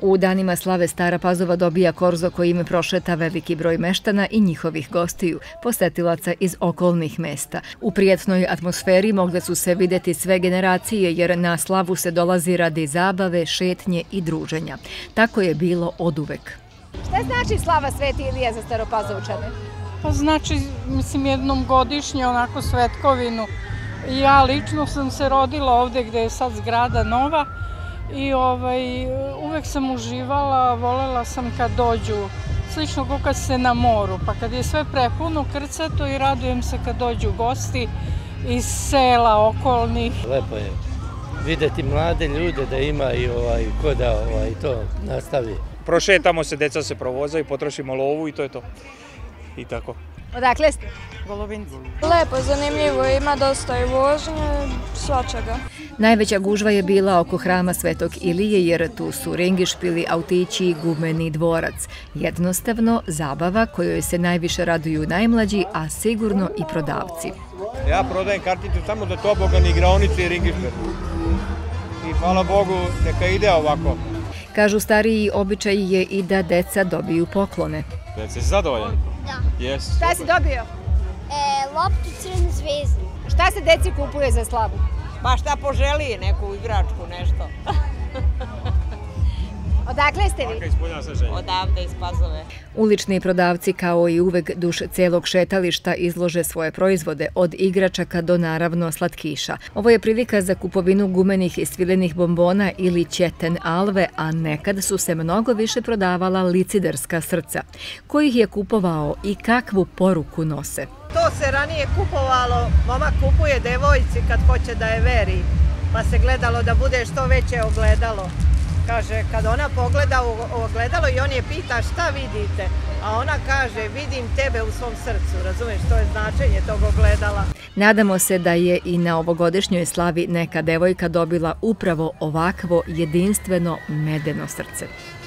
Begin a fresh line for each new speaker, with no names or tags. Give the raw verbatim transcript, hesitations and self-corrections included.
U danima slave Stara Pazova dobija korzo kojim prošeta veliki broj meštana i njihovih gostiju, posetilaca iz okolnih mesta. U prijatnoj atmosferi mogle su se videti sve generacije jer na slavu se dolazi radi zabave, šetnje i druženja. Tako je bilo oduvek.
Šta znači slava Sveti Ilije za Staropazovčane?
Pa znači, mislim, jednom godišnje onako svetkovinu. Ja lično sam se rodila ovde gde je sad zgrada nova i ovaj, uvek sam uživala, volela sam kad dođu, slično kao kad se na moru, pa kad je sve prepuno krcato i radujem se kad dođu gosti iz sela okolnih.
Lepo je videti mlade ljude da ima i ovaj, ko da ovaj, to nastavi.
Prošetamo se, deca se provozaju, potrošimo lovu i to je to. I tako.
Odakle ste?
Golubinci.
Lepo, zanimljivo, ima dosta i vožnje, svačega.
Najveća gužva je bila oko hrama Svetog Ilije jer tu su ringišpili, autići i gumeni dvorac. Jednostavno, zabava kojoj se najviše raduju najmlađi, a sigurno i prodavci.
Ja prodajem karticu samo za tobogan, igraonicu i ringišpil. I hvala Bogu, neka ide ovako.
Kažu stariji, običaj je i da deca dobiju poklone.
Jesi zadovoljan?
Da.
Yes.
Šta si dobio?
E, loptu Crnu zvezdu.
Šta se deci kupuje za slavu?
Pa šta poželi, neku igračku, nešto.
Odakle ste vi?
Odavde iz Pazove.
Ulični prodavci kao i uvek duž celog šetališta izlože svoje proizvode od igračaka do naravno slatkiša. Ovo je prilika za kupovinu gumenih i svilenih bombona ili ćeten alve, a nekad su se mnogo više prodavala liciderska srca. Ko ih je kupovao i kakvu poruku nose?
To se ranije kupovalo, momak kupuje devojci kad hoće da je veri, pa se gledalo da bude što veće ogledalo. Kaže, kad ona pogleda u ogledalo i on je pita šta vidite, a ona kaže vidim tebe u svom srcu, razumiješ, to je značenje tog ogledala.
Nadamo se da je i na ovogodišnjoj slavi neka devojka dobila upravo ovakvo jedinstveno medeno srce.